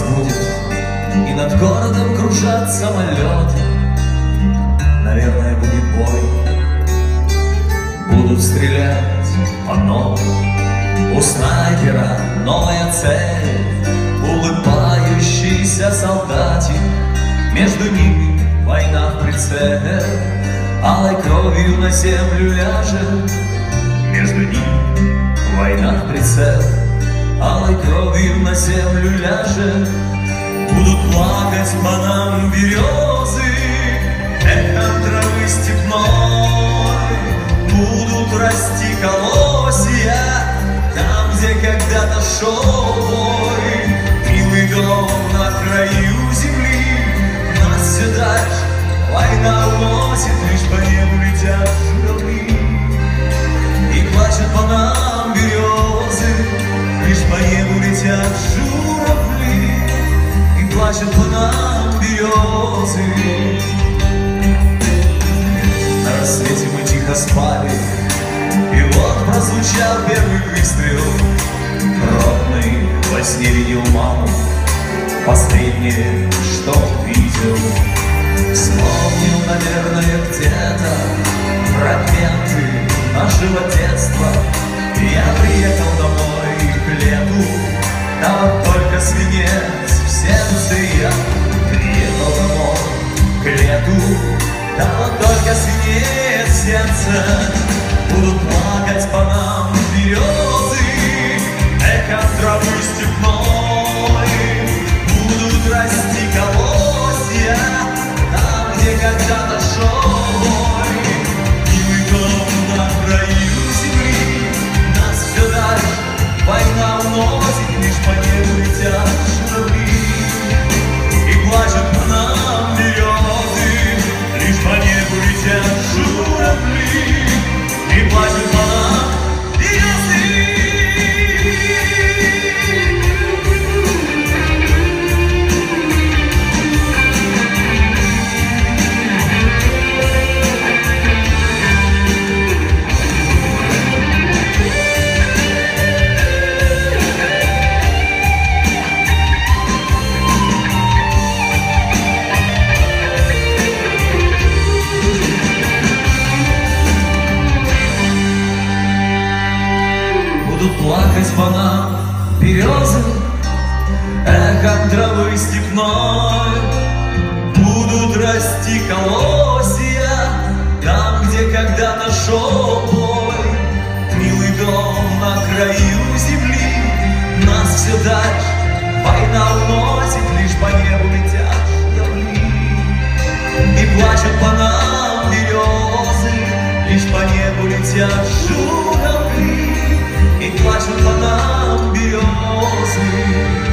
будет, и над городом кружат самолеты. Наверное, будет бой, будут стрелять по новым. У снайпера новая цель, улыбающийся солдатик. Между ними война в прицеле, алой кровью на землю ляжет. Между ними война в прицеле, алой кровью на землю ляжет. Будут плакать по нам березы, эхом травы степной. Будут расти колосья там, где когда-то шел бой. Милый дом на краю земли, нас все дальше война уносит, лишь по небу летят журавли. И плачут по нам березы, лишь по небу летят журавли. И плачут по нам березы. На рассвете мы тихо спали, и вот прозвучал первый выстрел. Родный во сне видел маму, последнее, что видел. Вспомнил, наверное, где-то фрагменты нашего детства. Я приехал домой к лету, да вот только свинец в сердце. Я приехал домой к лету, да вот только свинец в сердце. Будут плакать по нам березы, эхом травы степной. Будут расти колосья там, где когда-то шел бой. Милый дом на краю земли, нас все дальше война уносит, лишь по небу летят журавли. И плачут по нам березы, лишь по небу летят журавли. И плачут по нам березы. Будут плакать по нам березы, эхом травы степной. Будут расти колосья там, где когда-то шел бой. Милый дом на краю земли, нас все дальше война уносит, лишь по небу летят журавли. И плачут по нам березы, лишь по небу летят журавли. И плачут по нам березы.